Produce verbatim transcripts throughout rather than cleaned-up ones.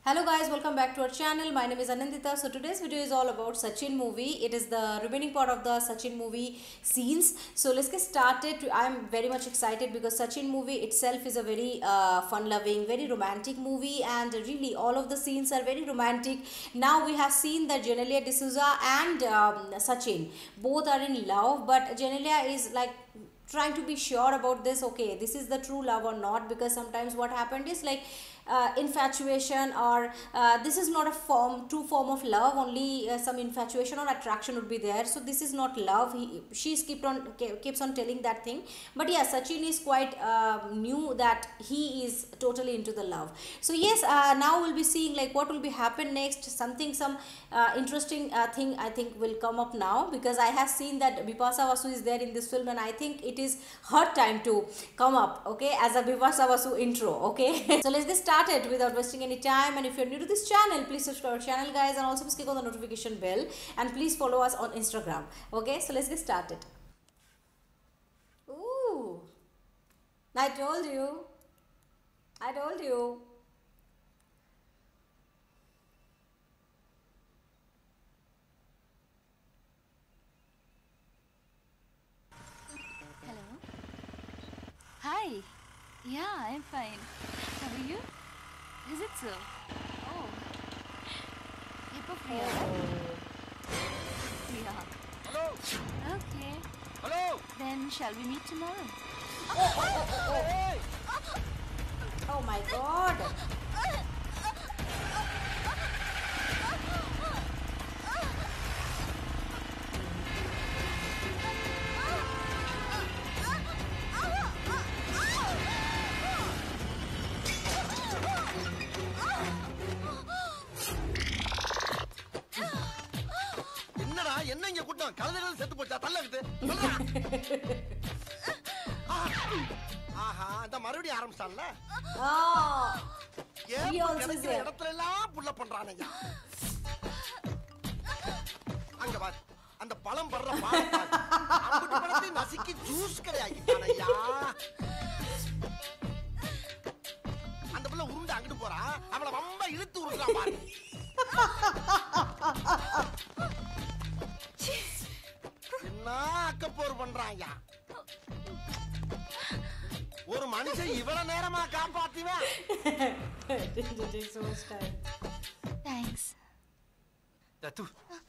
Hello guys, welcome back to our channel. My name is Anandita. So today's video is all about Sachin movie. It is the remaining part of the Sachin movie scenes. So let's get started. I'm very much excited because Sachin movie itself is a very uh, fun-loving, very romantic movie, and really all of the scenes are very romantic. Now we have seen that Genelia D'Souza and um, Sachin both are in love, but Genelia is like trying to be sure about this, okay, this is the true love or not, because sometimes what happened is like uh, infatuation or uh, this is not a form true form of love, only uh, some infatuation or attraction would be there, so this is not love. He, she's kept on keeps on telling that thing, but yeah, Sachin is quite uh, new that he is totally into the love. So yes, uh, now we'll be seeing like what will be happen next. Something some uh, interesting uh, thing I think will come up now, because I have seen that Bipasa Basu is there in this film, and I think it is her time to come up, okay, as a Bipasa Basu intro, okay. So let's get started without wasting any time. And if you're new to this channel, please subscribe our channel, guys, and also please click on the notification bell, and please follow us on Instagram, okay. So let's get started. Ooh, I told you, I told you. Hi. Yeah, I'm fine. How are you? Is it so? Oh. Hypophobia. Yeah. Hello. Okay. Hello. Then shall we meet tomorrow? Oh, oh, oh, oh. Hey. Oh my god. என்னடா என்ன இங்க கூட்டம் கலந்தல செத்து போச்சா தள்ளக்குது ஆஹா அந்த மறுபடியும் ஆரம்பிச்சான்ல Oh, ஏன் he also is கிடைக்கிற there. இடத்துல எல்லாம் புள்ள பண்றானய்யா அங்க பாரு அந்த பழம் படுற பாரு அம்புட்டு பழத்தை நசுக்கி ஜூஸ் கடையாக்கிட்டானய்யா அந்த புள்ள உருண்டு அங்கிட்டு போறா அவளை ரொம்ப இழுத்து உருட்டுறான் பாரு என்ன அக்கப்போர் பண்றாங்க ஒரு மனுஷன் இவ்வளவு நேரமா காப்பாத்துவேன் Didn't it take so much time? Thanks. தத்து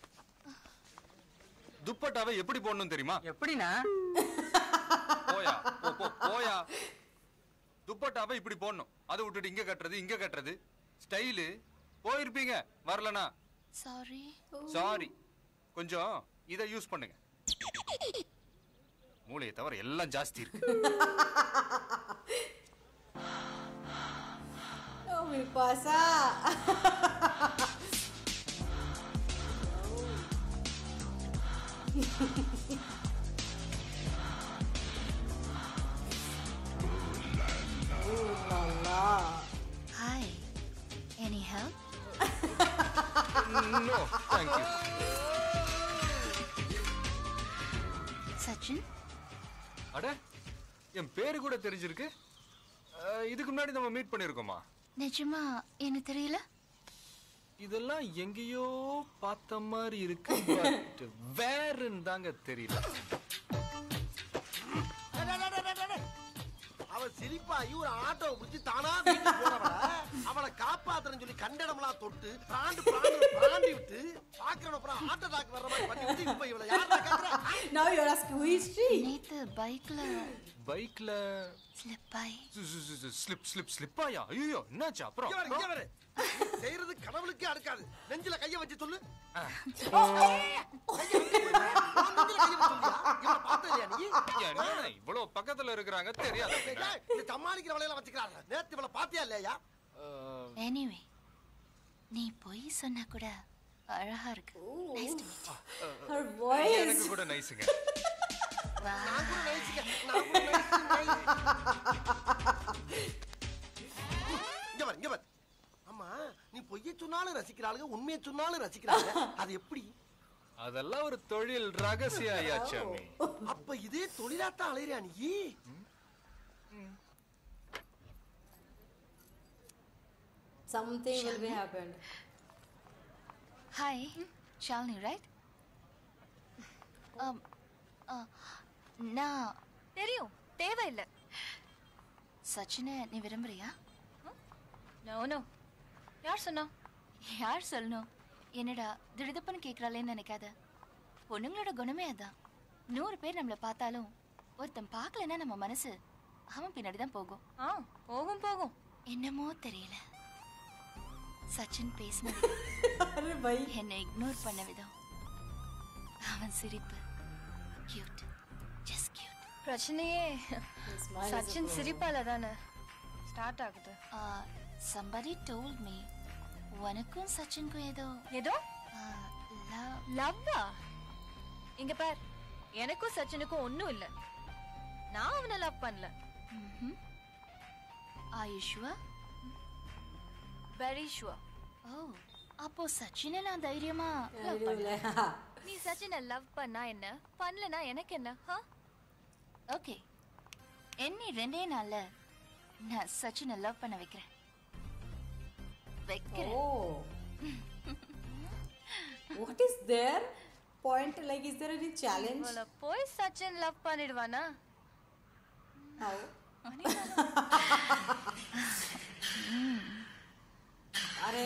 துப்பட்டாவை எப்படி போடணும் தெரியுமா? எப்படினா போயா போ போ போயா. துப்பட்டாவை இப்படி போடணும். அதை விட்டுட்டு இங்க கட்டறது இங்க கட்டறது ஸ்டைலு. போயிருப்பீங்க வரலனா Sorry. சாரி. கொஞ்சம் இத யூஸ் பண்ணுங்க. மூளையை தவிர எல்லாம் ஜாஸ்தி இருக்கு. Oh, Bipasa. Oh la la. Hi. Any help? No, thank you. Sachin? அட என் பேரு கூட தெரிஞ்சிருக்கு. இதுக்கு முன்னாடி நம்ம மீட் பண்ணிருக்கோமா? நிஜமா என்ன தெரியல? இதெல்லாம் எங்கேயோ பார்த்த மாதிரி இருக்கு, பட் வேறன்னு தாங்க தெரியல. அவ சிரிப்பாயி ஒரு ஆட்டோ பிடிச்சி தானா வீட்டுக்கு போறவள அவளை காப்பாத்துறேன்னு சொல்லி கண்டடம்லாம் தொட்டு பிராண்டு பிராண்டு பிராண்டி விட்டு பாக்குறவன அப்புறம் ஹார்ட் அட்டாக் வர்ற மாதிரி பண்ணி விட்டு இப்ப இவளை யாரா கேக்குறா? Now you're asking who is she? நேத்து பைக்ல பைக்ல ஸ்லிப் ஆயி ஸ்லிப் ஸ்லிப் ஸ்லிப் ஆயா? ஐயோ என்னாச்சு அப்புறம்? இங்க வர இங்க வர செய்யறது கடவுளுக்கே அடுக்காது. நெஞ்சில கைய வச்சு சொல்லு. இவ்வளவு பக்கத்துல இருக்கிறாங்க தெரியாது. இந்த சமாளிக்கிற வலையில வச்சுக்கிறாங்க. நேத்து இவளை பாத்தியா இல்லையா? எனிவே நீ பொய் சொன்னா கூட அழகா இருக்கு. Nice to meet you. Her voice. எனக்கு கூட நைஸ்ங்க. நான் கூட நைஸ்ங்க. நான் கூட நைஸ். இங்க வர இங்க வர. அம்மா நீ பொய்யை சொன்னாலும் ரசிக்கிறாளுங்க, உண்மையை சொன்னாலும் ரசிக்கிறாங்க. அது எப்படி? அதெல்லாம் ஒரு தொழில் ரகசியம் ஐயாச்சாமி. அப்ப இதே தொழிலாத்தான் அலையறியா நீ? Something will be happened. Hi, Shalini, right? Um, uh, நான் தெரியும், தேவையில்லை. சச்சினை நீ விரும்புறியா? No no. யார் சொன்னா? யார் சொல்லணும்? என்னடா திடுதப்புன்னு கேட்குறாளேன்னு நினைக்காத. பொண்ணுங்களோட குணமே அதான். நூறு பேர் நம்மளை பார்த்தாலும் ஒருத்தன் பார்க்கலன்னா நம்ம மனசு அவன் பின்னாடி தான் போகும். ஆ, போகும் போகும். என்னமோ தெரியல, சச்சின் பேசின अरे भाई என்னை இக்னோர் பண்ண விதம், அவன் சிரிப்பு கியூட், ஜஸ்ட் கியூட். பிரச்சனையே His smile is a Sachin problem. சிரிப்பால தானே ஸ்டார்ட் ஆகுது. somebody told me உனக்கும் சச்சினுக்கும் ஏதோ ஏதோ லவ். லவ்வா? இங்க பார், எனக்கும் சச்சினுக்கும் ஒண்ணும் இல்ல. நான் அவனை லவ் பண்ணல. Are you sure? Very sure. Oh, அப்போ சச்சினை நான் தைரியமா லவ் Really? பண்ண. நீ சச்சினை லவ் பண்ணா என்ன, பண்ணலனா எனக்கு என்ன? ஹா? ஓகே, என்னை ரெண்டே நாள்ல நான் சச்சினை லவ் பண்ண வைக்கிறேன் வைக்கிறேன். Oh. What is there? Point, like, is there any challenge? இவள போய் சச்சின் லவ் பண்ணிடுவானா? How? अरे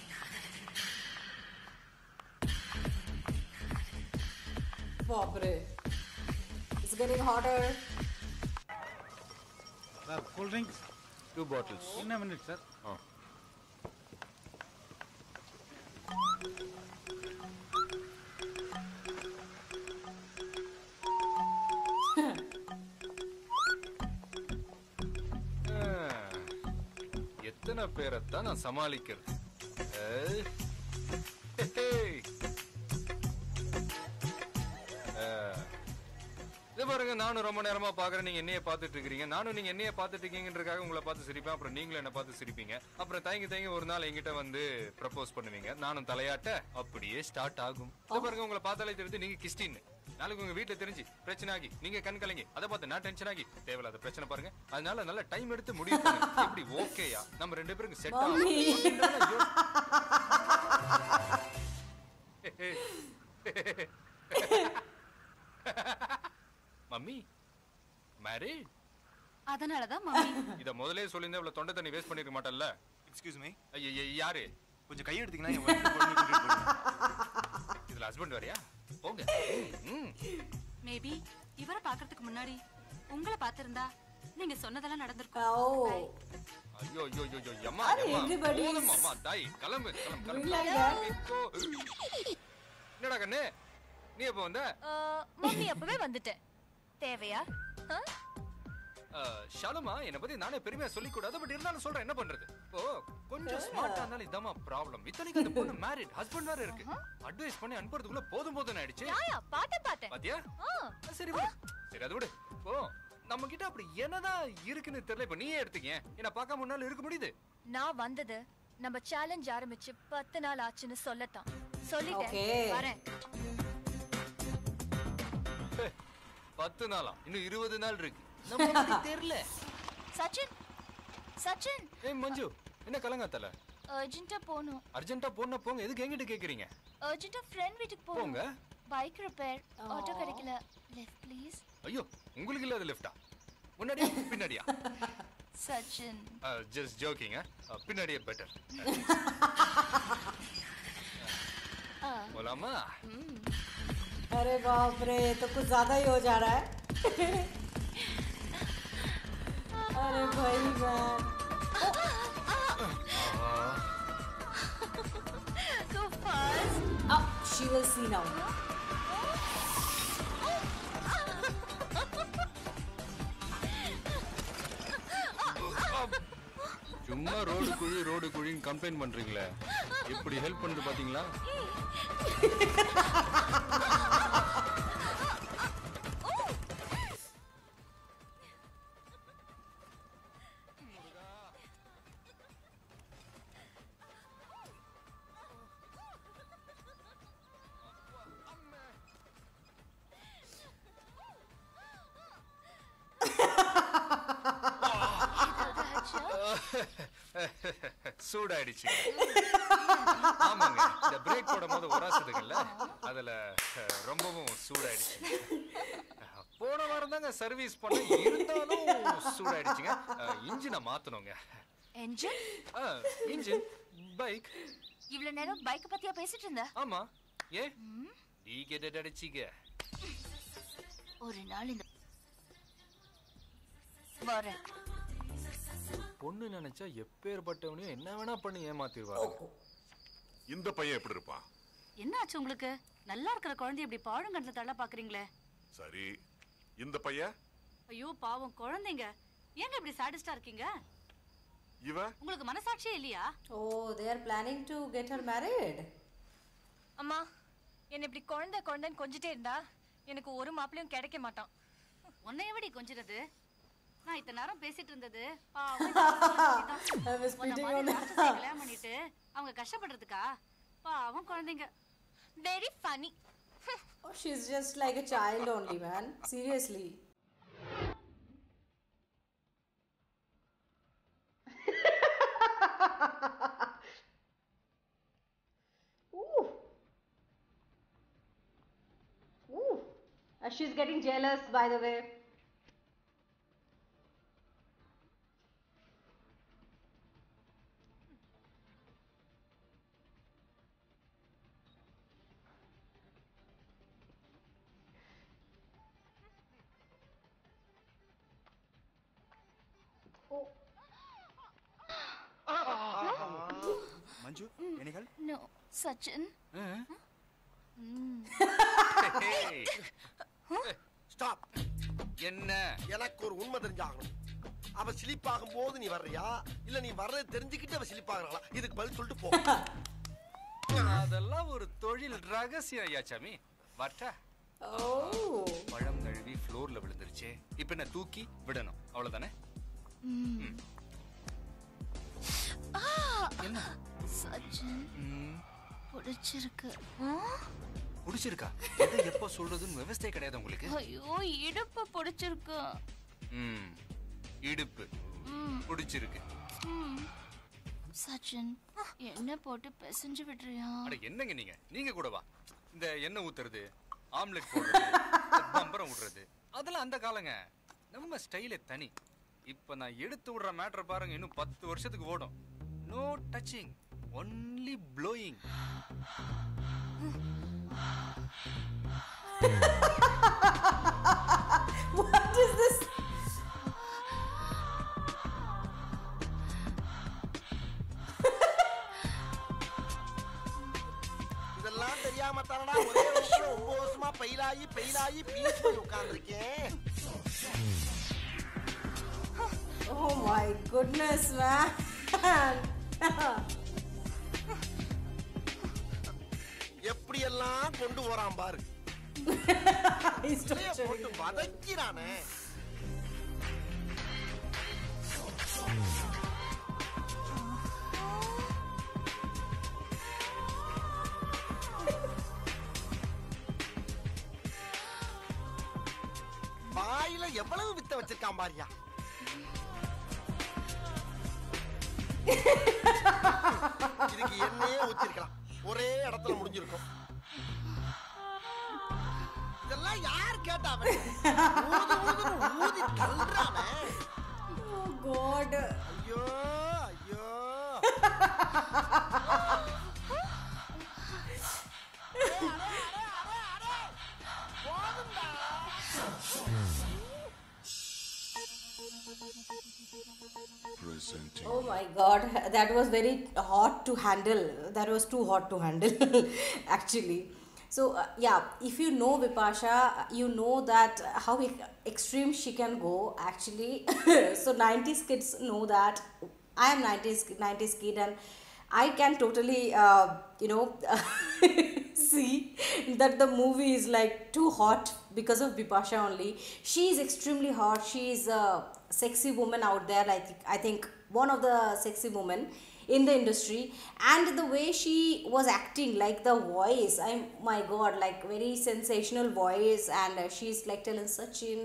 बाप रे, it's getting hotter. Sir, cool drinks? Two bottles. In a minute, sir. Oh. எத்தனை பேரைத்தான் நான் சமாளிக்கிறது? ஏய். ஹேய். அஹ். இது பாருங்க, நானும் ரொம்ப நேரமா பாக்குறேன், நீங்க என்னைய பாத்துட்டு இருக்கீங்க. நானும் நீங்க என்னைய பாத்துட்டு இருக்கீங்கன்றதுக்காக உங்களை பார்த்து சிரிப்பேன். அப்புறம் நீங்களும் என்ன பார்த்து சிரிப்பீங்க. அப்புறம் தயங்கி தயங்கி ஒரு நாள் என்கிட்ட வந்து ப்ரப்போஸ் பண்ணுவீங்க. நானும் தலையாட்ட அப்படியே ஸ்டார்ட் ஆகும். இது பாருங்க, உங்களை பார்த்தாலே தெரிஞ்சு நீங்க கிறிஸ்டின். நாளைக்கு உங்க வீட்டுல தெரிஞ்சு பிரச்சனை ஆகி நீங்க கண் கலங்கி அதை பார்த்து நான் டென்ஷன் ஆகி தேவையில்லாத பிரச்சனை பாருங்க. அதனால நல்ல டைம் எடுத்து முடிவு பண்ணுங்க. எப்படி ஓகேயா நம்ம ரெண்டு பேருக்கு செட் ஆகும்? Mummy married? அதனாலதான் மம்மி. இத முதலே சொல்லிருந்தா இவ்வளவு தொண்டை தண்ணி வேஸ்ட் பண்ணிருக்க மாட்டல்ல. எக்ஸ்கியூஸ் மீ, ஐய யாரு? கொஞ்சம் கை எடுத்தீங்கன்னா என் wife க்கு கூட்டிட்டு போயிடுவேன். இதுல ஹஸ்பண்ட் வரையா? போங்க. ம். மேபி இவரை பாக்குறதுக்கு முன்னாடி உங்களை பாத்திருந்தா நீங்க சொன்னதெல்லாம் நடந்திருக்கும். Oh. ஐயோ ஐயோ ஐயோ அம்மா Are அம்மா. everybody is- போதும் அம்மா, தாய் கிளம்பு கிளம்பு கிளம்பு. Doing like that? இப்போ என்னடா கண்ணு, நீ எப்போ வந்த? மம்மி அப்பவே வந்துட்டேன். தேவையா? ஆ? ஷாலுமா, என்ன பத்தி நானே பெருமையா சொல்லிக் கூடாது, பட் இருந்தாலும் சொல்றேன், என்ன பண்றது? ஓ கொஞ்சம் ஸ்மார்ட்டா இருந்தாலும் இதாமா ப்ராப்ளம். இத்தனைக்கு அந்த பொண்ணு மேரிட், ஹஸ்பண்ட் வேற இருக்கு. அட்வைஸ் பண்ணி அனுப்புறதுக்குள்ள போதும் போதும் ஆயிடுச்சு. யாயா பாத்த பாத்தேன். பாத்தியா? ஆ, சரி விடு, சரி அது விடு. ஓ நம்ம கிட்ட அப்படி என்னதான் இருக்குன்னு தெரியல. இப்ப நீயே எடுத்துக்க, என்ன பார்க்காம முன்னால இருக்க முடியுது? நான் வந்தது நம்ம சேலஞ்ச் ஆரம்பிச்சு பத்து நாள் ஆச்சுன்னு சொல்லத்தான். சொல்லிட்டேன். Okay. வரேன். பத்து நாளா? இன்னும் இருபது நாள் இருக்கு. நமக்கு தெரியல. சச்சின், சச்சின், ஏய் மஞ்சு, என்ன கலங்காத்தல? அர்ஜென்ட்டா போகணும். அர்ஜென்ட்டா போனா போங்க, எதுக்கு என்கிட்ட கேக்குறீங்க? அர்ஜென்ட்டா ஃப்ரெண்ட் வீட்டுக்கு போங்க. போகணும். பைக் ரிப்பேர், ஆட்டோ கிடைக்கல. Lift please. ஐயோ, உங்களுக்கு இல்லாத லிஃப்டா? முன்னாடியா பின்னாடியா? Sachin, just joking. பின்னாடியே பெட்டர். போலாமா? अरे बाप रे, तो कुछ ज्यादा ही हो जा रहा है. अरे भाई man. So fast. Up, she will see now. சும்மா ரோடு குழி ரோடு குழின்னு கம்ப்ளைண்ட் பண்றீங்களே, இப்படி ஹெல்ப் பண்ணுது பாத்தீங்களா? சூடாயிடுச்சு. ஆமாங்க, இந்த பிரேக் போடும்போது உராசுதுங்கல்ல, அதுல ரொம்பவும் சூடாயிடுச்சு. போன வாரம் தாங்க சர்வீஸ் பண்ண, இருந்தாலும் சூடாயிடுச்சுங்க. இன்ஜினை மாத்தணுங்க. என்ஜின்? Engine bike. இவ்வளவு நேரம் பைக் பத்தியா பேசிட்டு இருந்த? ஆமா. ஏ நீ கேட்ட அடிச்சிங்க. ஒரு நாள் இந்த வரேன். பொண்ணு நினைச்சா எப்பேற்பட்டவனையும் என்ன வேணா பண்ணி ஏமாத்திடுவாங்க. இந்த பையன் எப்படி இருப்பான்? என்ன ஆச்சு உங்களுக்கு? நல்லா இருக்கிற குழந்தை இப்படி பாழுங்கன்றத தள்ள பாக்குறீங்களே. சரி, இந்த பையன்? ஐயோ பாவம் குழந்தைங்க, ஏங்க இப்படி சாடிஸ்டா இருக்கீங்க? இவ உங்களுக்கு மனசாட்சியே இல்லையா? Oh, they are planning to get her married. அம்மா, என்ன இப்படி குழந்தை குழந்தைன்னு கொஞ்சிட்டே இருந்தா எனக்கு ஒரு மாப்பிளையும் கிடைக்க மாட்டான். உன்னை எப்படி கொஞ்சிறது? நான் இத்தனை நேரம் பேசிட்டு இருந்தது I was spitting on கல்யாணம் பண்ணிட்டு அவங்க கஷ்டப்படுறதுக்கா? பாவம் குழந்தைங்க. Very funny. Oh, she's just like a child only, man. Seriously. Ooh. Ooh. Uh, she's getting jealous, by the way. Manju, எனிகள்? நோ, சச்சின். ஸ்டாப். என்ன? எனக்கு ஒரு உண்மை தெரிஞ்சாகணும். அவ ஸ்லிப் ஆகும் போது நீ வர்றியா, இல்ல நீ வர்றது தெரிஞ்சுக்கிட்டு அவ ஸ்லிப் ஆகுறாளா? இதுக்கு பதில் சொல்லிட்டு போ. அதெல்லாம் ஒரு தொழில் ரகசியம் ஐயா சாமி. வரட்டா? Oh. பழம் கழுவி ஃப்ளோர்ல விழுந்துருச்சு. இப்ப என்ன தூக்கி விடணும், அவ்வளவுதானே? என்ன சச்சின் பிடிச்சிருக்கு. பிடிச்சிருக்கா? எதை எப்ப சொல்றதுன்னு விவசாய கிடையாது உங்களுக்கு? ஐயோ, இடுப்பு பிடிச்சிருக்கு. ம், இடுப்பு பிடிச்சிருக்கு. சச்சின், எண்ணெய் போட்டு பிசைஞ்சு விடுறியா? அட என்னங்க நீங்க நீங்க கூட வா. இந்த எண்ணெய் ஊத்துறது, ஆம்லெட் போடுறது, பம்பரம் விடுறது, அதெல்லாம் அந்த காலங்க. நம்ம ஸ்டைலே தனி. இப்ப நான் எடுத்து விடுற மேட்டர் பாருங்க, இன்னும் பத்து வருஷத்துக்கு ஓடும். No touching, only blowing. What is this? இதெல்லாம் தெரியாம தானடா ஒரே வருஷம் ஒன்பது வருஷமா பெயிலாயி பெயிலாயி பீச் போய் உட்கார்ந்துருக்கேன். Oh my goodness, man. எப்படி எல்லாம் கொண்டு போறான் பாரு. He's போட்டு torturing. வதக்கிறானே. வாயில எவ்வளவு வித்த வச்சிருக்கான் பாரியா. இதுக்கு எண்ணெயே ஊத்திருக்கலாம், ஒரே இடத்துல முடிஞ்சிருக்கும். இதெல்லாம் யார் கேட்டாவ? ஊது ஊது ஊதி தள்ளுறானே. Oh God. ஐயோ ஐயோ. Oh my God, that was very hot to handle. That was too hot to handle, actually. So uh, yeah, if you know Vipasha, you know that how e- extreme she can go, actually. So nineties kids know that. I am nineties nineties kid, and I can totally uh, you know see that the movie is like too hot because of Vipasha only. She is extremely hot. She is a sexy woman out there. I think I think one of the sexy women in the industry, and the way she was acting, like the voice, I my God, like very sensational voice, and uh, she's like telling Sachin,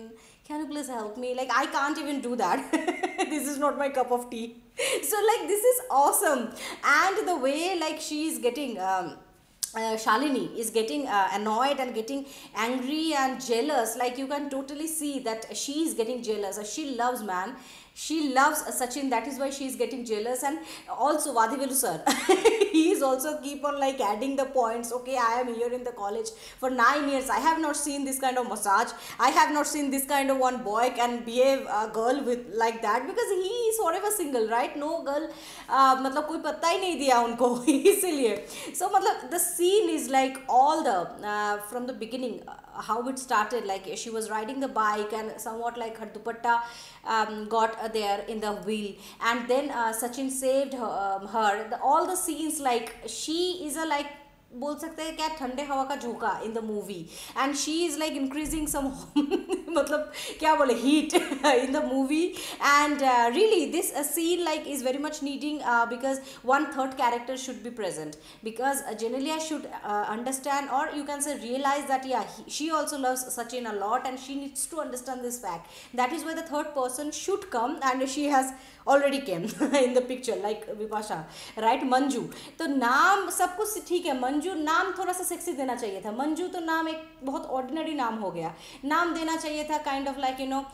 can you please help me? Like, I can't even do that. This is not my cup of tea. So like, this is awesome. And the way like she is getting um, uh, Shalini is getting uh, annoyed and getting angry and jealous. Like, you can totally see that she is getting jealous. Uh, she loves man. She loves uh, Sachin. That is why she is getting jealous. And also Vadivelu sir, he is also keep on like adding the points. Okay, I am here in the college for nine years. I have not seen this kind of massage. I have not seen this kind of one boy can behave a girl with like that, because he is forever single, right? No girl, uh, मतलब कोई पत्ता ही नहीं दिया उनको इसीलिए. So मतलब the scene is like all the uh, from the beginning, uh, how it started. Like, she was riding the bike and somewhat like her dupatta um, got uh, there in the wheel, and then uh, Sachin saved her, um, her. The, all the scenes, like, she is a like बोल सकते हैं क्या ठंडे हवा का झोंका in the movie, and she is like increasing some मतलब क्या बोले heat in the movie. And uh, really this uh, scene like is very much needing, uh, because one third character should be present, because uh, Genelia should uh, understand, or you can say realize that yeah, he, she also loves Sachin a lot, and she needs to understand this fact. That is why the third person should come, and she has already came in the picture, like Vipasha, right? Manju. तो नाम सब कुछ ठीक है, मंजू नाम थोड़ा सा sexy देना चाहिए था. मंजू तो नाम एक बहुत ऑर्डिनरी नाम हो गया. नाम देना चाहिए था kind of like you know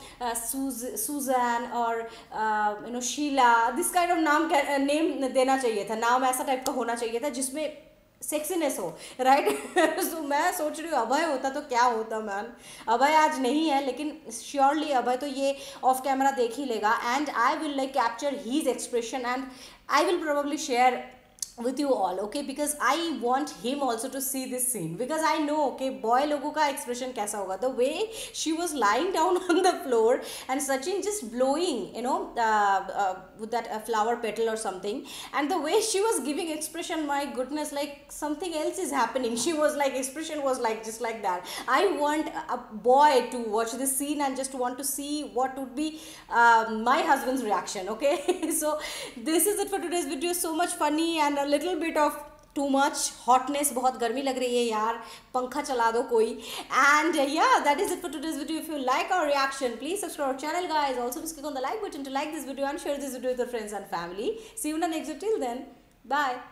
Susan और you know Sheela. This kind of नाम नेम देना चाहिए था. नाम ऐसा टाइप का होना चाहिए था जिसमें सेक्सीनेस हो, राइट? सो मैं सोच रही हूँ अभय होता तो क्या होता मैन. अभय आज नहीं है, लेकिन श्योरली अभय तो ये ऑफ कैमरा देख ही लेगा, and I will like capture his expression, and I will probably share with you all, okay? Because I want him also to see this scene, because I know, okay, boy लोगों का expression कैसा होगा. The way she was lying down on the floor and Sachin just blowing, you know, uh, uh, with that uh, flower petal or something, and the way she was giving expression, my goodness, like something else is happening. She was like, expression was like just like that. I want a boy to watch this scene and just want to see what would be uh, my husband's reaction, okay? So this is it for today's video. So much funny and a little bit of too much hotness. बहुत गर्मी लग रही है यार, पंखा चला दो कोई. And uh, yeah, that is it for today's video. If you like our reaction, please subscribe our channel, guys. Also please click on the like button to like this video and share this video with your friends and family. See you in the next video. Till then, bye.